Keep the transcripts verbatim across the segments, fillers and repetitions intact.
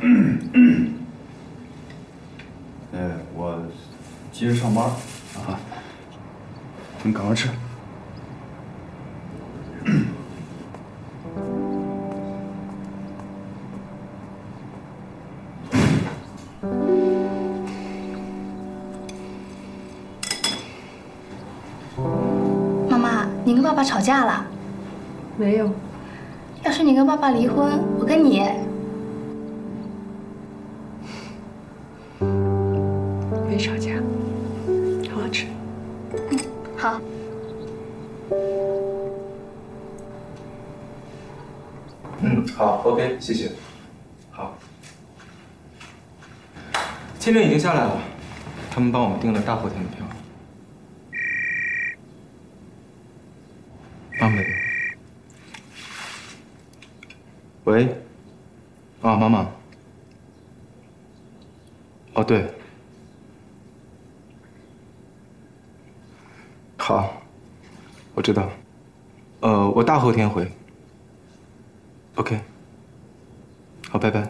呃，我急着上班啊，你赶快吃。 妈妈，你跟爸爸吵架了？ 没有。 要是你跟爸爸离婚，我跟你。 没吵架，好好吃。 嗯，好。 嗯，好 ，OK， 谢谢。好。签证已经下来了，他们帮我们订了大后天的票。妈妈的电话。喂。啊，妈妈。哦，对。 好，我知道。呃，我大后天回。OK。好，拜拜。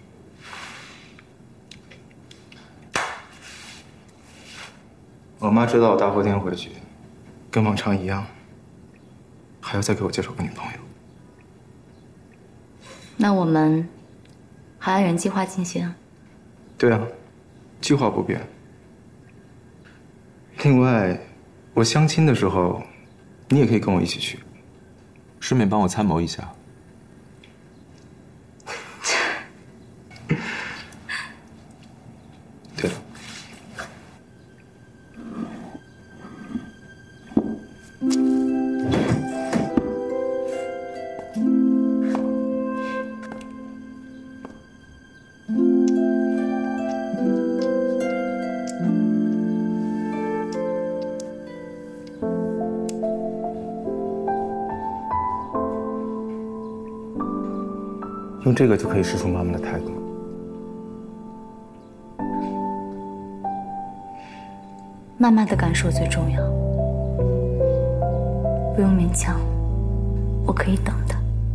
我妈知道我大后天回去，跟往常一样，还要再给我介绍个女朋友。 那我们还按原计划进行？ 对啊，计划不变。另外。 我相亲的时候，你也可以跟我一起去， 顺便帮我参谋一下。 对了，用这个就可以试出妈妈的态度。 妈妈的感受最重要，不用勉强，我可以等的。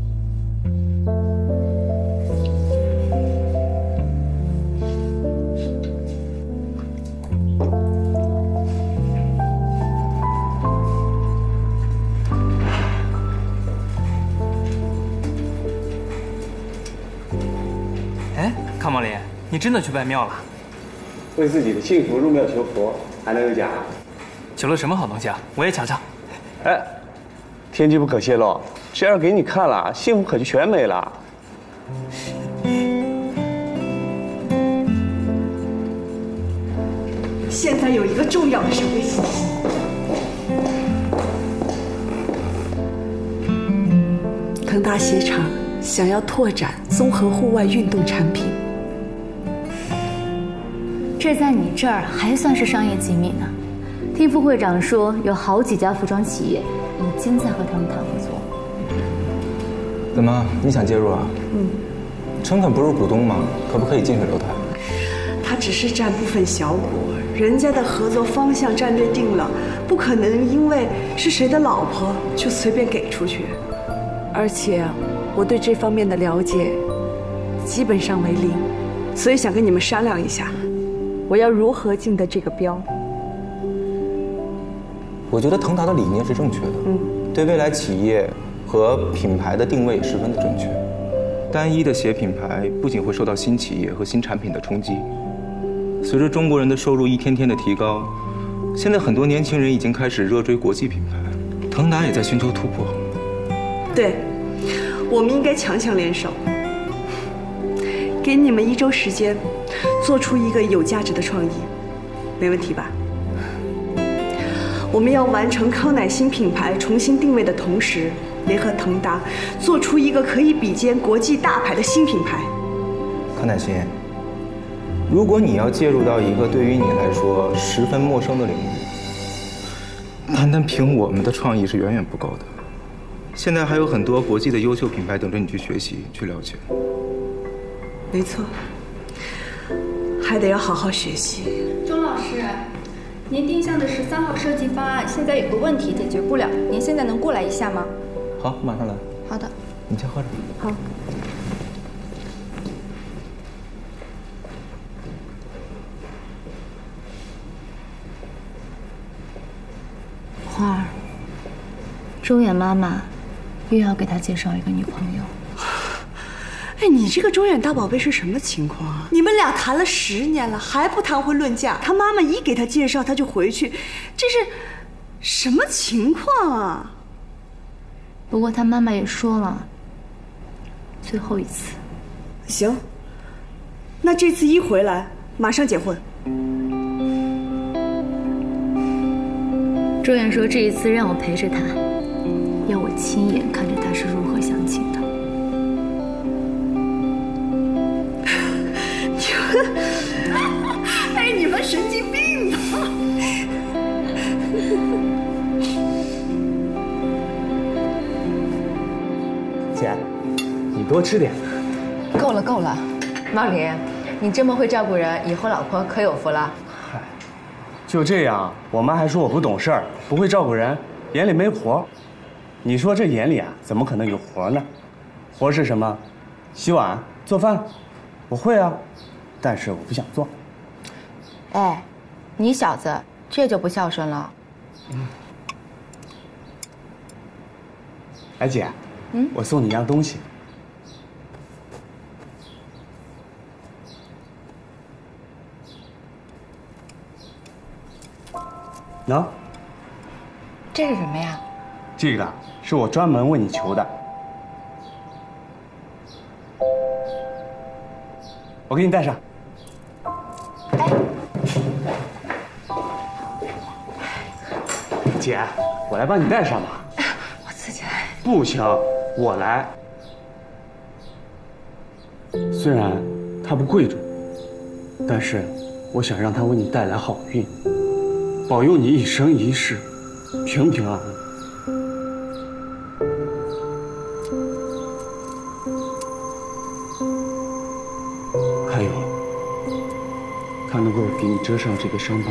康茂林，你真的去拜庙了？ 为自己的幸福入庙求佛，还能有假？ 求了什么好东西啊？我也瞧瞧。 哎，天机不可泄露，这要是给你看了，幸福可就全没了。 现在有一个重要的社会信息。 腾达鞋厂想要拓展综合户外运动产品， 这在你这儿还算是商业机密呢。听副会长说，有好几家服装企业已经在和他们谈合作。 怎么，你想介入啊？ 嗯。 陈肯不是股东吗？可不可以近水楼台？ 他只是占部分小股，人家的合作方向战略定了，不可能因为是谁的老婆就随便给出去。 而且我对这方面的了解基本上为零，所以想跟你们商量一下，我要如何竞得这个标？ 我觉得腾达的理念是正确的，嗯，对未来企业和品牌的定位十分的正确。单一的鞋品牌不仅会受到新企业和新产品的冲击，随着中国人的收入一天天的提高，现在很多年轻人已经开始热追国际品牌，腾达也在寻求突破。 对，我们应该强强联手，给你们一周时间，做出一个有价值的创意，没问题吧？我们要完成康乃馨品牌重新定位的同时，联合腾达，做出一个可以比肩国际大牌的新品牌。 康乃馨，如果你要介入到一个对于你来说十分陌生的领域，单单凭我们的创意是远远不够的。 现在还有很多国际的优秀品牌等着你去学习、去了解。 没错，还得要好好学习。 钟老师，您定向的十三号设计方案现在有个问题解决不了，您现在能过来一下吗？ 好，马上来。 好的。 你先喝着。 好。 周远妈妈又要给他介绍一个女朋友。 哎，你这个周远大宝贝是什么情况啊？你们俩谈了十年了，还不谈婚论嫁？他妈妈一给他介绍，他就回去，这是什么情况啊？ 不过他妈妈也说了，最后一次。 行，那这次一回来，马上结婚。 周远说这一次让我陪着他，要我亲眼看着他是如何相亲的。 你们，哎，你们神经病吧！ 姐，你多吃点。 够了够了，茂林，你这么会照顾人，以后老婆可有福了。 嗨，就这样，我妈还说我不懂事儿，不会照顾人，眼里没活。你说这眼里啊，怎么可能有活呢？活是什么？洗碗、做饭，我会啊，但是我不想做。 哎，你小子这就不孝顺了。 嗯。哎姐，嗯，我送你一样东西。喏， 这是什么呀？ 这个是我专门为你求的，我给你戴上。 哎， 姐，我来帮你戴上吧。 我自己来。 不行，我来。虽然它不贵重，但是我想让它为你带来好运。保佑你一生一世平平安安。还有，它能够给你遮上这个伤疤。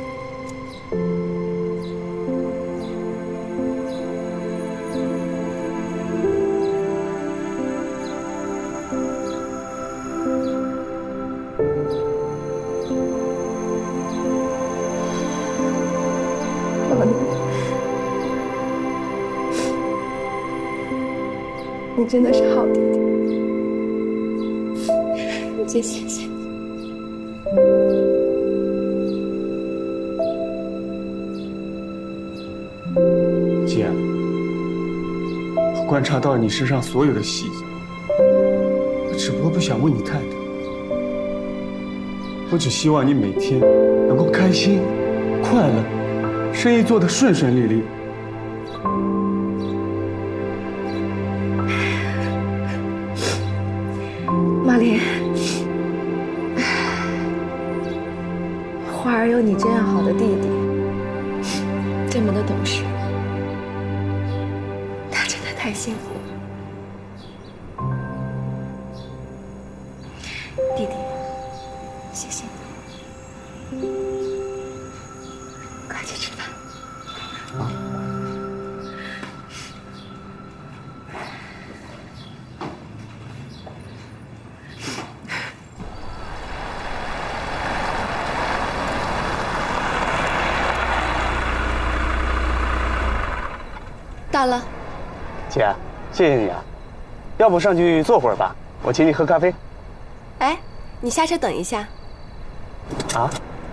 你真的是好弟弟，姐谢谢你。 姐，我观察到你身上所有的细节，我只不过不想问你太多，我只希望你每天能够开心、快乐，生意做得顺顺利利。 马林，花儿有你这样好的弟弟，这么的懂事，他真的太幸福了。弟弟，谢谢你，快去吃饭。到了， 姐，谢谢你啊，要不上去坐会儿吧，我请你喝咖啡。 哎，你下车等一下。 啊？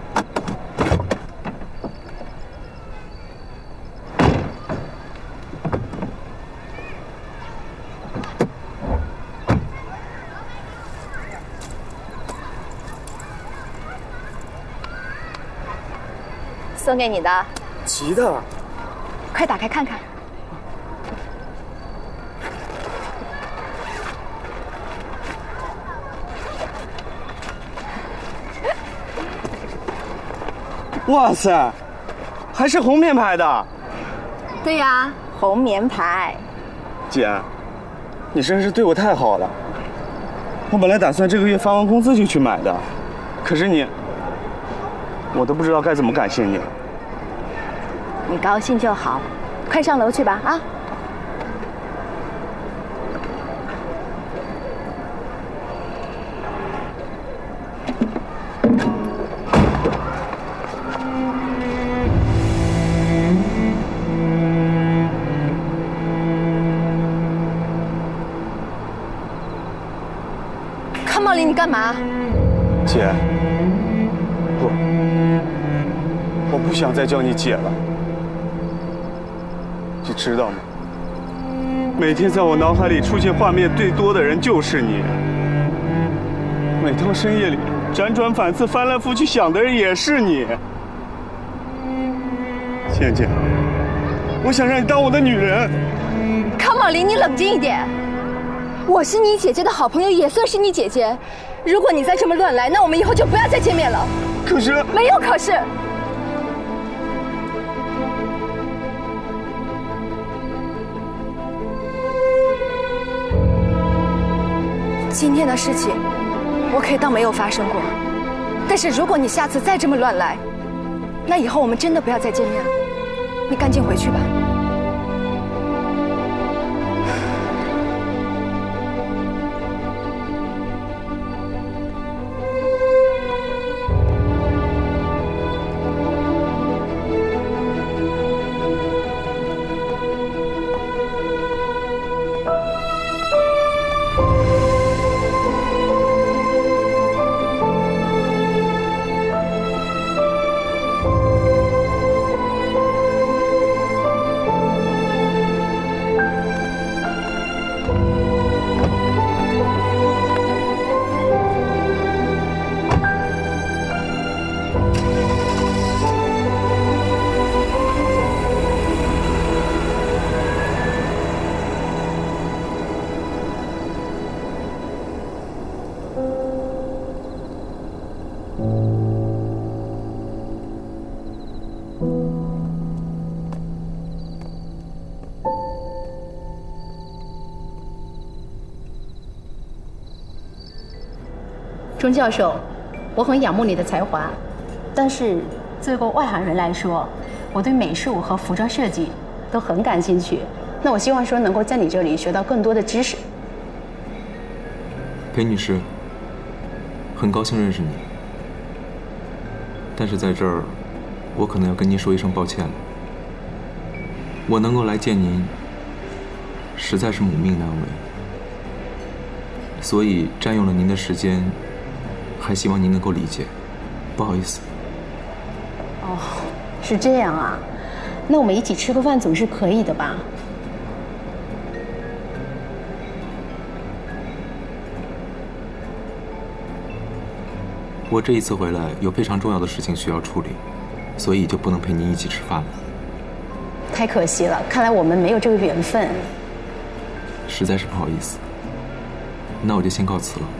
送给你的。 吉他。 快打开看看。 哇塞，还是红棉牌的。 对呀，红棉牌。 姐，你真是对我太好了。我本来打算这个月发完工资就去买的，可是你，我都不知道该怎么感谢你了。 你高兴就好，快上楼去吧啊！ 林，你干嘛？ 姐，不，我不想再叫你姐了。你知道吗？每天在我脑海里出现画面最多的人就是你。每当深夜里辗转反侧、翻来覆去想的人也是你。倩倩，我想让你当我的女人。 康茂林，你冷静一点。我是你姐姐的好朋友，也算是你姐姐。如果你再这么乱来，那我们以后就不要再见面了。 可是， 没有可是。今天的事情，我可以当没有发生过。但是如果你下次再这么乱来，那以后我们真的不要再见面了。你赶紧回去吧。 钟教授，我很仰慕你的才华，但是作为一个外行人来说，我对美术和服装设计都很感兴趣。那我希望说能够在你这里学到更多的知识。 裴女士，很高兴认识你，但是在这儿，我可能要跟您说一声抱歉了。我能够来见您，实在是母命难违，所以占用了您的时间。还希望您能够理解，不好意思。 哦，是这样啊，那我们一起吃个饭总是可以的吧？ 我这一次回来有非常重要的事情需要处理，所以就不能陪您一起吃饭了。 太可惜了，看来我们没有这个缘分。 实在是不好意思，那我就先告辞了。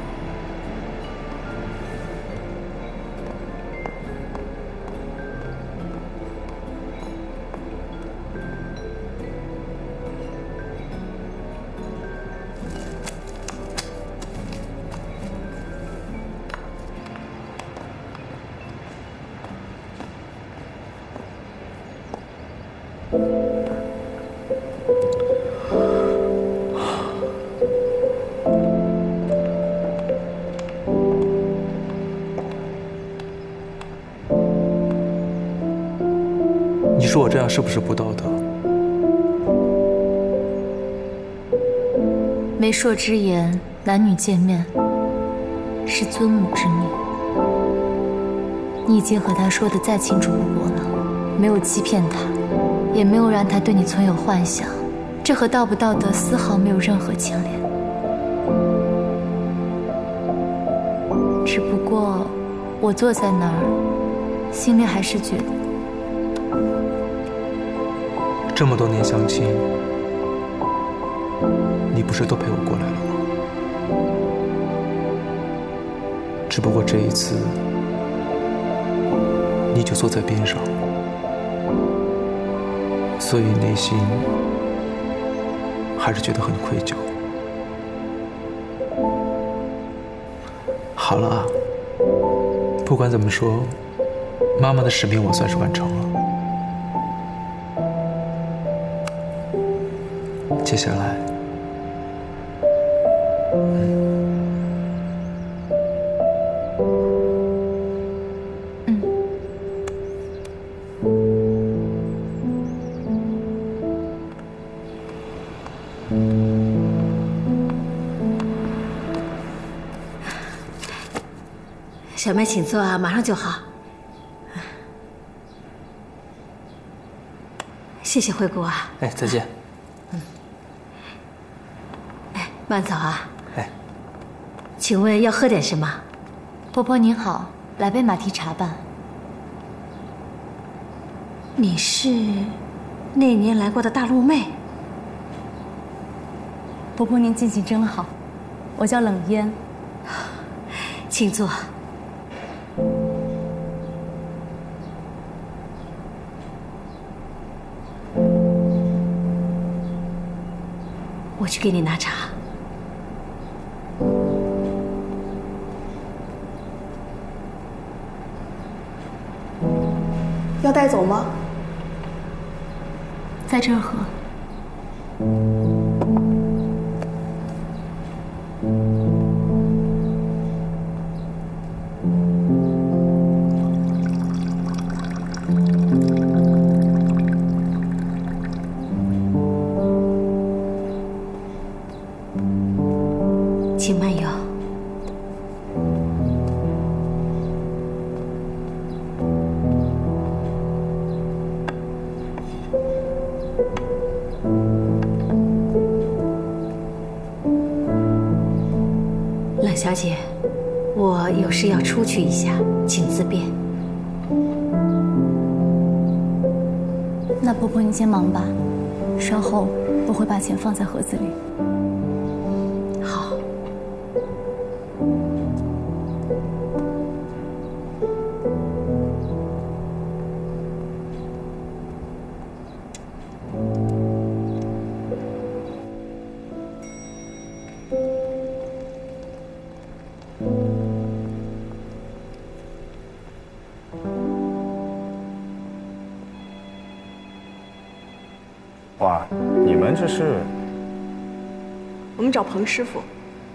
你说我这样是不是不道德？ 媒妁之言，男女见面是尊母之命。你已经和他说的再清楚不过了，没有欺骗他，也没有让他对你存有幻想，这和道不道德丝毫没有任何牵连。只不过我坐在那儿，心里还是觉得。 这么多年相亲，你不是都陪我过来了吗？只不过这一次，你就坐在边上，所以内心还是觉得很愧疚。好了啊，不管怎么说，妈妈的使命我算是完成了。接下来， 嗯， 小妹请坐啊，马上就好。谢谢惠顾啊。 哎，再见。 嗯。哎，慢走啊。 哎。 请问要喝点什么？ 婆婆您好，来杯马蹄茶吧。 你是那年来过的大陆妹？ 婆婆您记性真好，我叫冷烟。 请坐。我去给你拿茶。 要带走吗？ 在这儿喝。 请慢游。冷小姐，我有事要出去一下，请自便。 那婆婆您先忙吧，稍后我会把钱放在盒子里。 好。 哇，你们这是？ 我们找彭师傅。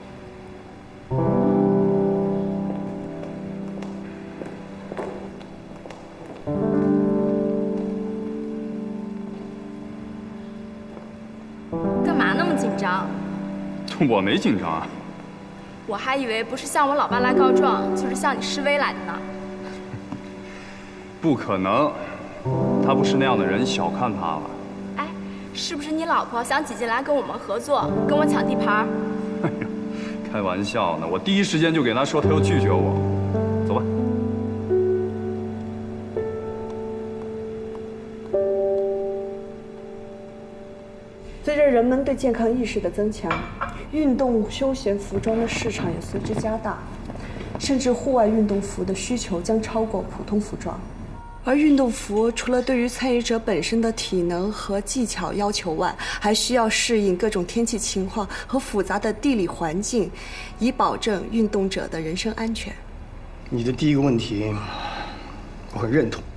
干嘛那么紧张？ 我没紧张啊。 我还以为不是向我老爸来告状，就是向你示威来的呢。 不可能，他不是那样的人，小看他了。 哎，是不是你老婆想挤进来跟我们合作，跟我抢地盘？ 哎呀，开玩笑呢！我第一时间就给他说，他又拒绝我。走吧。 随着人们对健康意识的增强，运动休闲服装的市场也随之加大，甚至户外运动服的需求将超过普通服装。而运动服除了对于参与者本身的体能和技巧要求外，还需要适应各种天气情况和复杂的地理环境，以保证运动者的人身安全。 你的第一个问题，我很认同。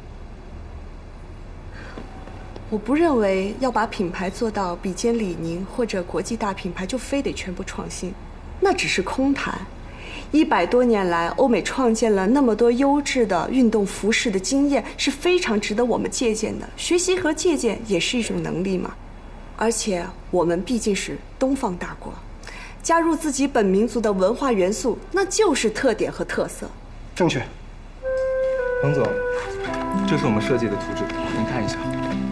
我不认为要把品牌做到比肩李宁或者国际大品牌就非得全部创新，那只是空谈。一百多年来，欧美创建了那么多优质的运动服饰的经验是非常值得我们借鉴的。学习和借鉴也是一种能力嘛。而且我们毕竟是东方大国，加入自己本民族的文化元素，那就是特点和特色。 正确。 彭总，这是我们设计的图纸，您看一下。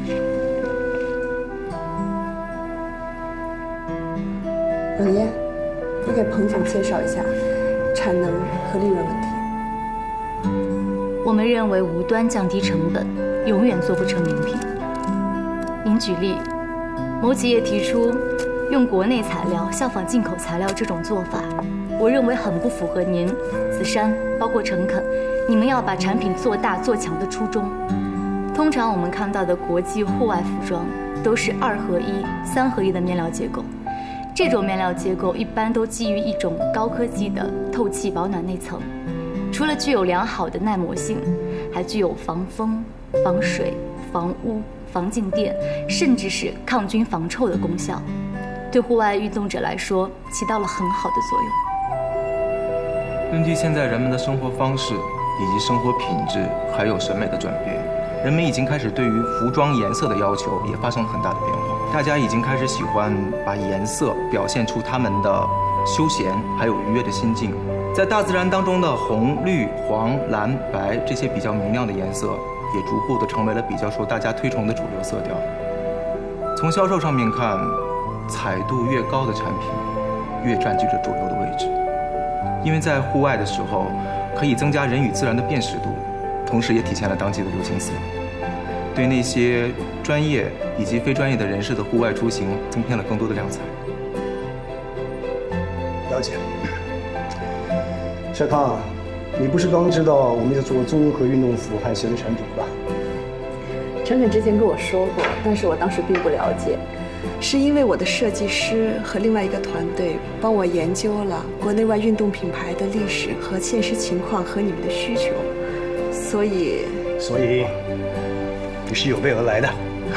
冷烟，你给彭总介绍一下产能和利润问题。 我们认为无端降低成本，永远做不成名品。您举例，某企业提出用国内材料效仿进口材料这种做法，我认为很不符合您、子珊，包括诚恳，你们要把产品做大做强的初衷。通常我们看到的国际户外服装都是二合一、三合一的面料结构。这种面料结构一般都基于一种高科技的透气保暖内层，除了具有良好的耐磨性，还具有防风、防水、防污、防静电，甚至是抗菌防臭的功效，对户外运动者来说起到了很好的作用。 根据现在人们的生活方式以及生活品质还有审美的转变，人们已经开始对于服装颜色的要求也发生了很大的变化。大家已经开始喜欢把颜色表现出他们的休闲还有愉悦的心境， 在大自然当中的红、绿、黄、蓝、白这些比较明亮的颜色，也逐步的成为了比较受大家推崇的主流色调。从销售上面看，彩度越高的产品，越占据着主流的位置。因为在户外的时候，可以增加人与自然的辨识度，同时也体现了当季的流行色，对那些专业以及非专业的人士的户外出行增添了更多的亮彩。 了解。小康，你不是刚知道我们要做综合运动服和鞋的产品吧？ 陈肯之前跟我说过，但是我当时并不了解。是因为我的设计师和另外一个团队帮我研究了国内外运动品牌的历史和现实情况和你们的需求，所以所以你是有备而来的。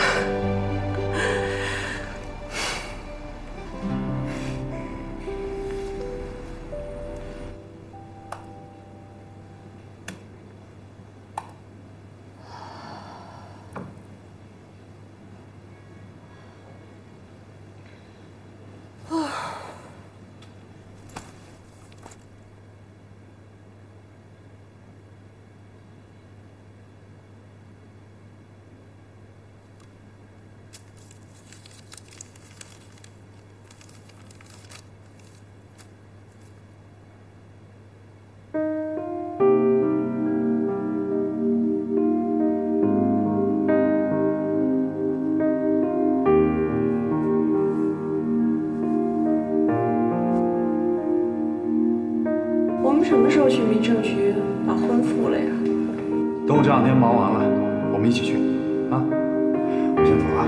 什么时候去民政局把婚付了呀？ 等我这两天忙完了，我们一起去。啊，我先走了。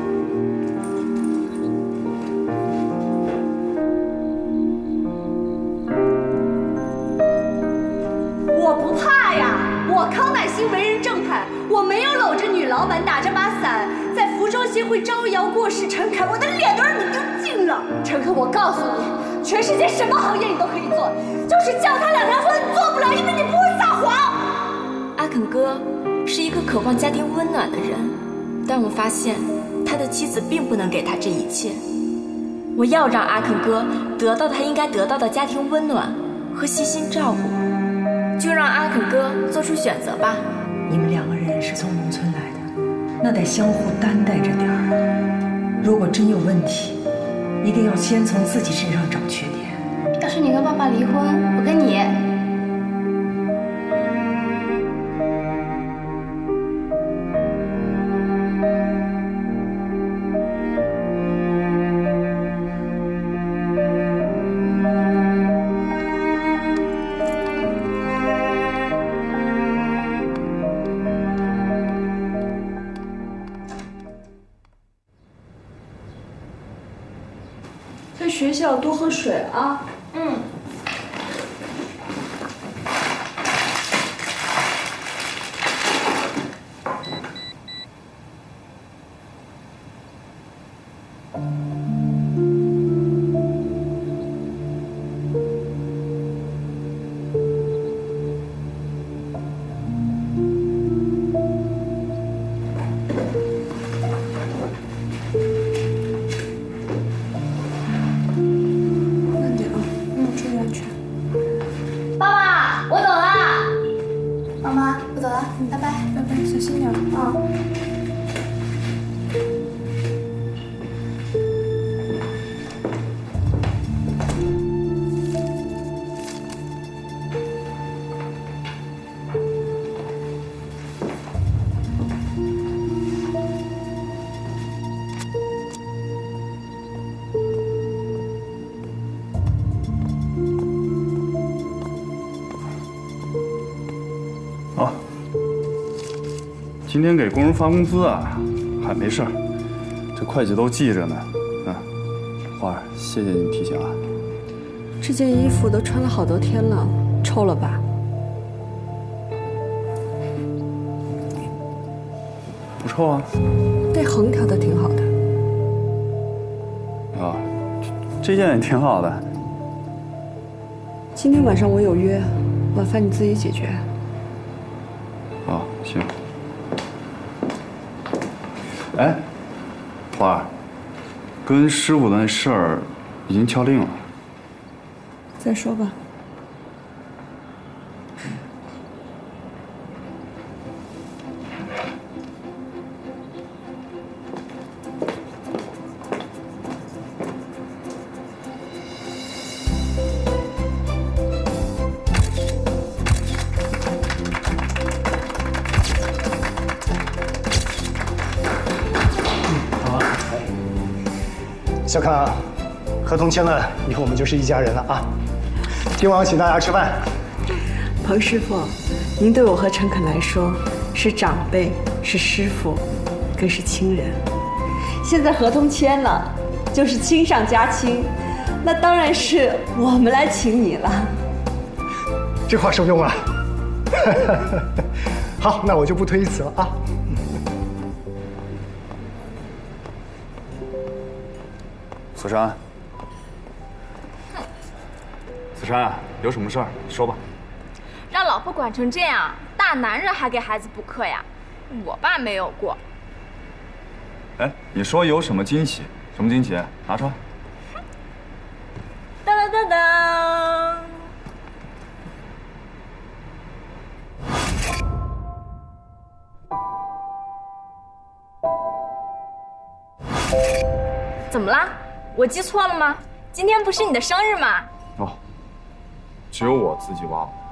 我不怕呀，我康乃馨为人正派，我没有搂着女老板打着把伞，在服装协会招摇过市。陈凯，我的脸都让你丢尽了。陈凯，我告诉你，全世界什么行业你都可以做，就是叫他两条婚做不了，因为你不会撒谎。 阿肯哥是一个渴望家庭温暖的人，但我发现他的妻子并不能给他这一切。我要让阿肯哥得到他应该得到的家庭温暖和悉心照顾，就让阿肯哥做出选择吧。 你们两个人是从农村来的，那得相互担待着点儿。如果真有问题，一定要先从自己身上找缺点。 要是你跟爸爸离婚，我跟你。 在学校多喝水啊。 嗯。 今天给工人发工资啊，还没事儿，这会计都记着呢。啊，花儿，谢谢你提醒啊。 这件衣服都穿了好多天了，臭了吧？ 不臭啊。 那横条的挺好的。 啊，这件也挺好的。 今天晚上我有约，晚饭你自己解决。 啊，行。哎，花儿，跟师傅的那事儿已经敲定了。 再说吧。 小康，合同签了，以后我们就是一家人了啊！今晚请大家吃饭。 彭师傅，您对我和陈肯来说是长辈，是师傅，更是亲人。 现在合同签了，就是亲上加亲，那当然是我们来请你了。 这话受用啊！好，那我就不推辞了啊。 子珊，子珊，有什么事儿说吧。 让老婆管成这样，大男人还给孩子补课呀？我爸没有过。 哎，你说有什么惊喜？什么惊喜？拿出来。 当当当当！怎么啦？我记错了吗？今天不是你的生日吗？ 哦，只有我自己忘了。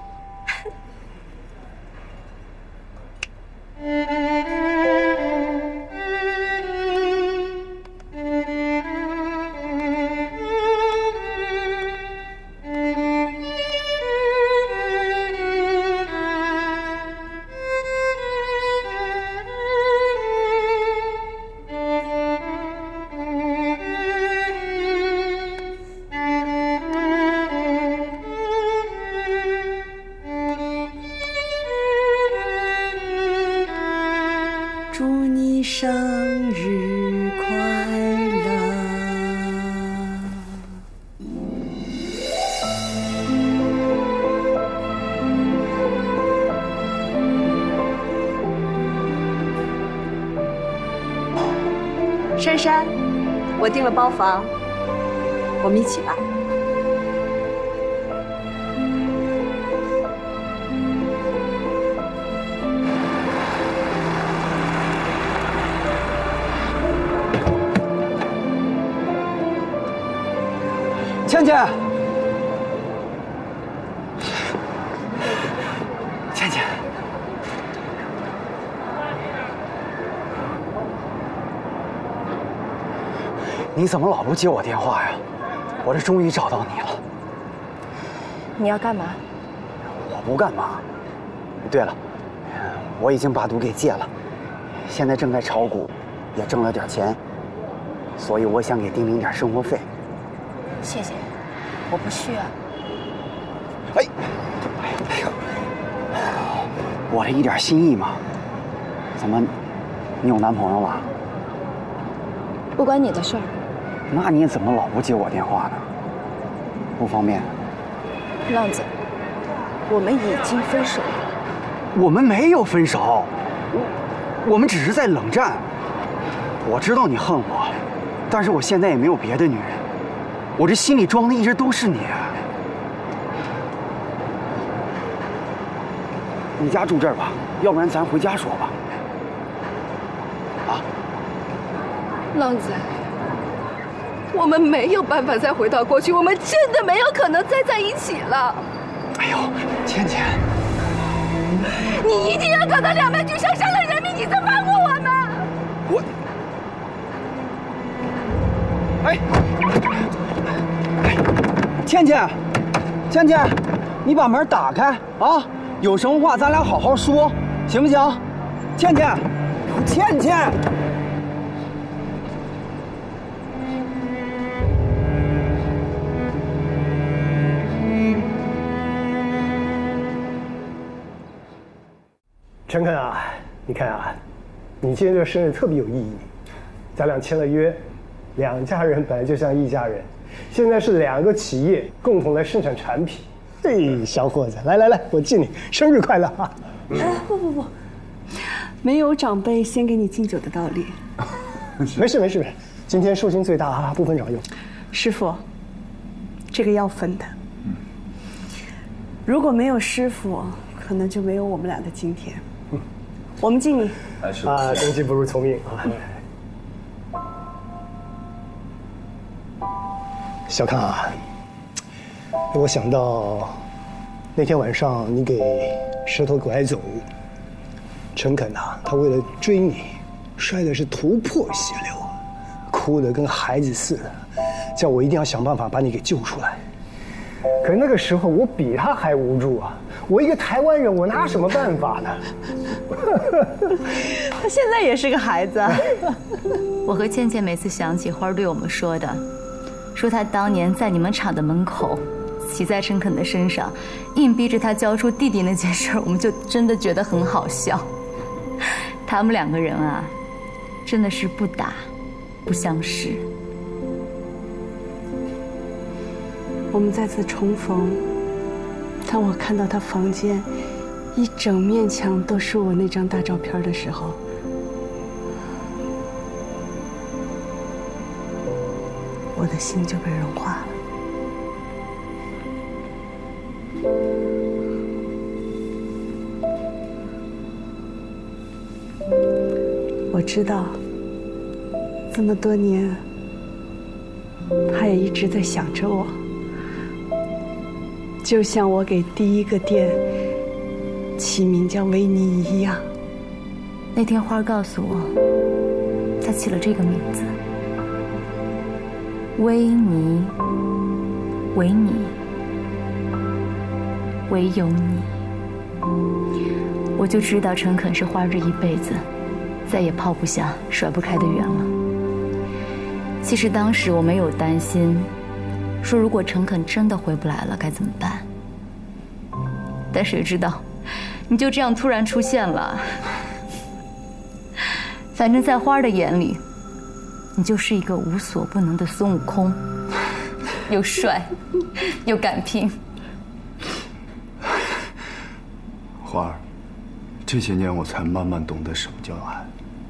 祝你生日快乐！ 珊珊，我订了包房，我们一起吧。 倩倩，倩倩，你怎么老不接我电话呀？我这终于找到你了。 你要干嘛？ 我不干嘛。对了，我已经把赌给戒了，现在正在炒股，也挣了点钱，所以我想给丁玲点生活费。 谢谢，我不需要。 哎，哎呀，我这一点心意嘛。怎么，你有男朋友了？ 不关你的事儿。 那你怎么老不接我电话呢？不方便。 浪子，我们已经分手了。 我们没有分手，我我们只是在冷战。我知道你恨我，但是我现在也没有别的女人。我这心里装的一直都是你。你家住这儿吧，要不然咱回家说吧。啊， 浪子，我们没有办法再回到过去，我们真的没有可能再在一起了。 哎呦，倩倩， 你一定要搞到两败俱伤，伤了人命，你才放过我们。 我，哎。倩倩，倩倩，你把门打开啊！有什么话咱俩好好说，行不行？倩倩，倩倩。 陈肯啊，你看啊，你今天这生日特别有意义，咱俩签了约，两家人本来就像一家人。现在是两个企业共同来生产产品。嘿，小伙子，来来来，我敬你生日快乐啊！ 哎，不不不，没有长辈先给你敬酒的道理。 没事没事没事，今天寿星最大啊，不分长幼。 师傅，这个要分的。嗯，如果没有师傅，可能就没有我们俩的今天。嗯，我们敬你。 啊，终其不如从命啊。小康啊，我想到那天晚上你给石头拐走，陈肯啊，他为了追你，摔的是头破血流， 哭得跟孩子似的，叫我一定要想办法把你给救出来。可那个时候我比他还无助啊！我一个台湾人，我哪有什么办法呢？ 他现在也是个孩子啊。 我和倩倩每次想起花儿对我们说的，说她当年在你们厂的门口，骑在陈肯的身上，硬逼着他交出弟弟那件事，我们就真的觉得很好笑。他们两个人啊，真的是不打不相识。 我们再次重逢，当我看到他房间一整面墙都是我那张大照片的时候，我的心就被融化了。我知道，这么多年，他也一直在想着我。就像我给第一个店起名叫维尼一样。 那天花儿告诉我，他起了这个名字，维尼，唯你，唯有你。我就知道陈肯是花儿这一辈子再也抛不下、甩不开的缘了。其实当时我没有担心，说如果陈肯真的回不来了该怎么办？但谁知道，你就这样突然出现了。反正在花儿的眼里，你就是一个无所不能的孙悟空，又帅，又敢拼。 花儿，这些年我才慢慢懂得什么叫爱。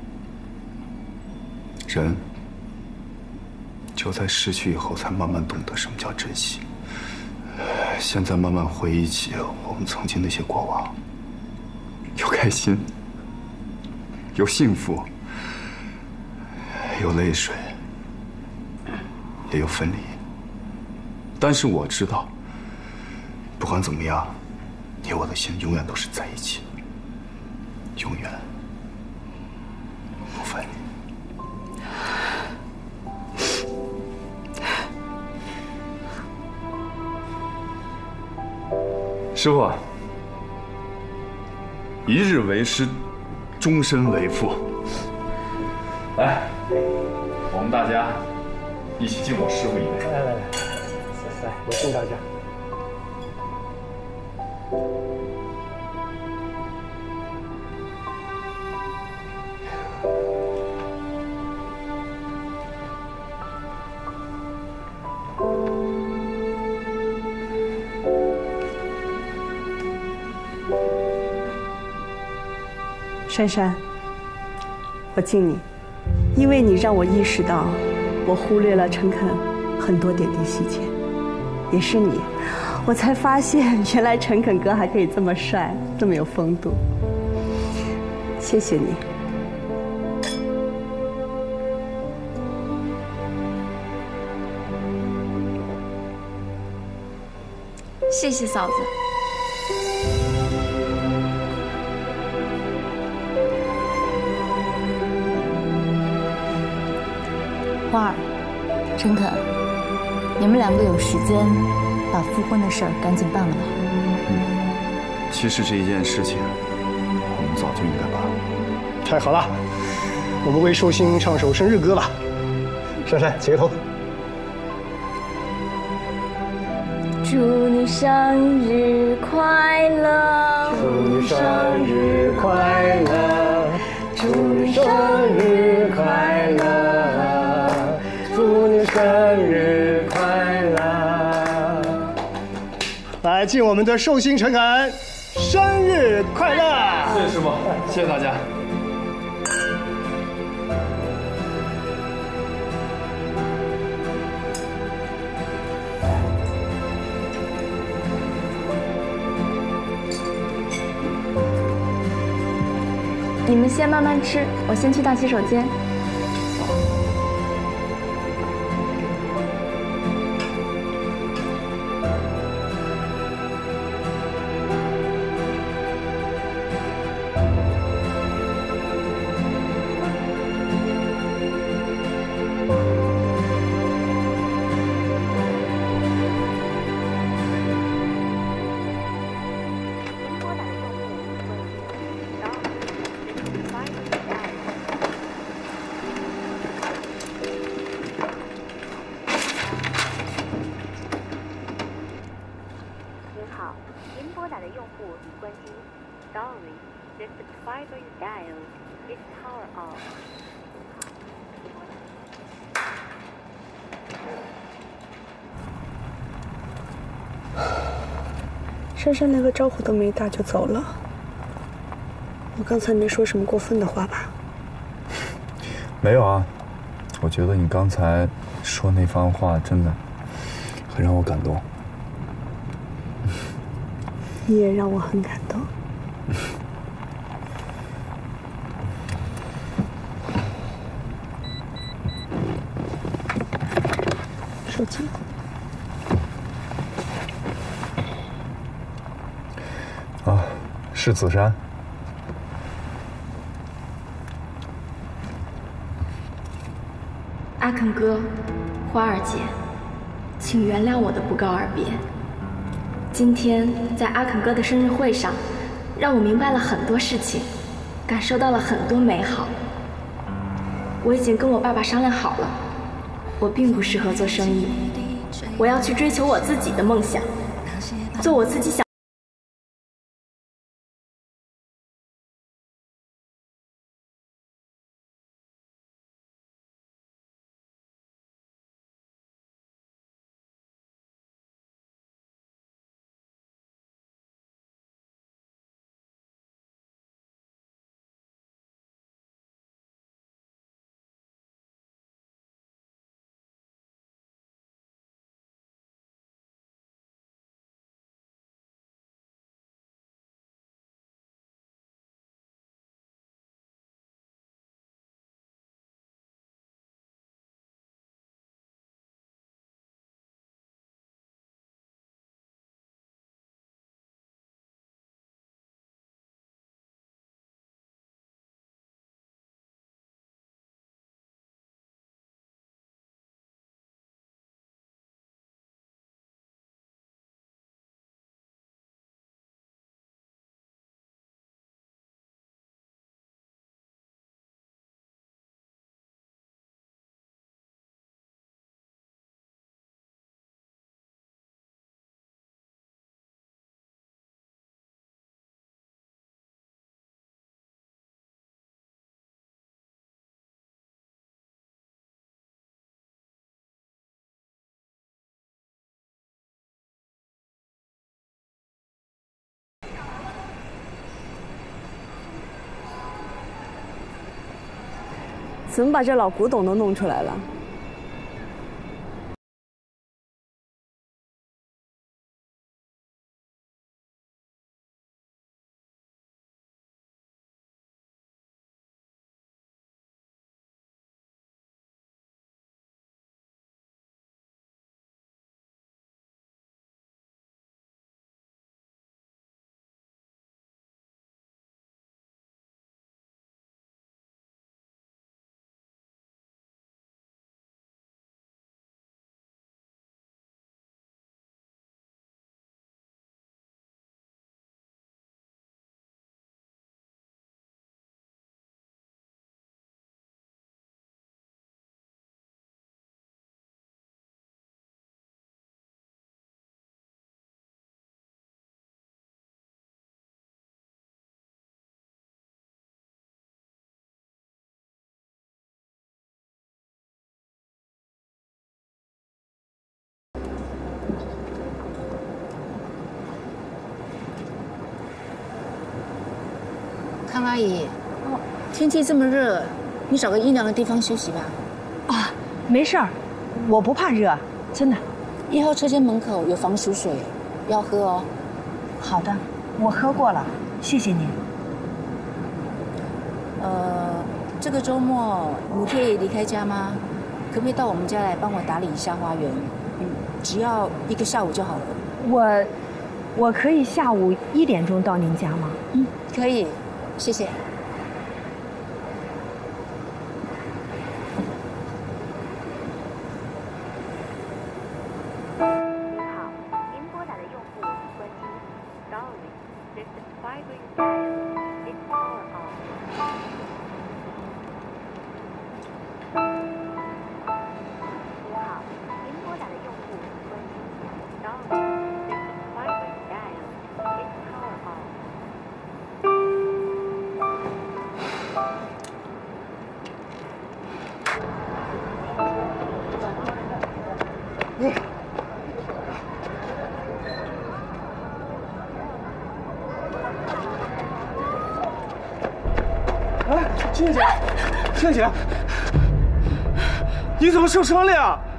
人就在失去以后，才慢慢懂得什么叫珍惜。现在慢慢回忆起我们曾经那些过往，有开心，有幸福，有泪水，也有分离。但是我知道，不管怎么样，你我的心永远都是在一起，永远不分离。师傅，一日为师，终身为父。来，我们大家一起敬我师傅一杯。 来来来，来，我敬大家。 珊珊，我敬你，因为你让我意识到，我忽略了陈肯很多点滴细节，也是你，我才发现原来陈肯哥还可以这么帅，这么有风度。谢谢你。 谢谢嫂子。 花儿，陈肯，你们两个有时间把复婚的事儿赶紧办了吧。 嗯，其实这一件事情，我们早就应该办了。 太好了，我们为寿星唱首生日歌吧。珊珊，起个头。 祝你生日快乐！ 祝你生日快乐！祝你生日快乐！祝你生日快乐！来，敬我们的寿星陈肯生日快乐！ 谢谢师傅，谢谢大家。 你们先慢慢吃，我先去趟洗手间。 用户已关机。Sorry, the subscriber you dialed is power off. 珊珊连个招呼都没打就走了，我刚才没说什么过分的话吧？ 没有啊，我觉得你刚才说那番话真的很让我感动。 你也让我很感动。手机。 啊，是子珊。 阿肯哥，花儿姐，请原谅我的不告而别。今天在阿肯哥的生日会上，让我明白了很多事情，感受到了很多美好。我已经跟我爸爸商量好了，我并不适合做生意，我要去追求我自己的梦想，做我自己想。 怎么把这老古董都弄出来了？ 康阿姨，哦，天气这么热，你找个阴凉的地方休息吧。 啊，没事儿，我不怕热，真的。 一号车间门口有防暑水，要喝哦。 好的，我喝过了，谢谢您。 呃，这个周末你可以离开家吗？可不可以到我们家来帮我打理一下花园？嗯，只要一个下午就好了。 我，我可以下午一点钟到您家吗？ 嗯，可以。谢谢。 您好，您拨打的用户已关机。Sorry, the subscriber you dialed is power off. 您好，您拨打的用户已关机。Sorry, the subscriber you dialed is power 你。哎，静姐，静姐，你怎么受伤了呀？